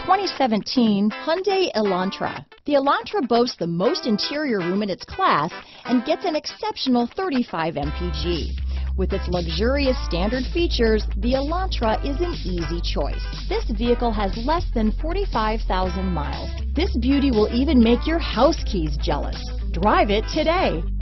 2017 Hyundai Elantra. The Elantra boasts the most interior room in its class and gets an exceptional 35 mpg. With its luxurious standard features, the Elantra is an easy choice. This vehicle has less than 45,000 miles. This beauty will even make your house keys jealous. Drive it today.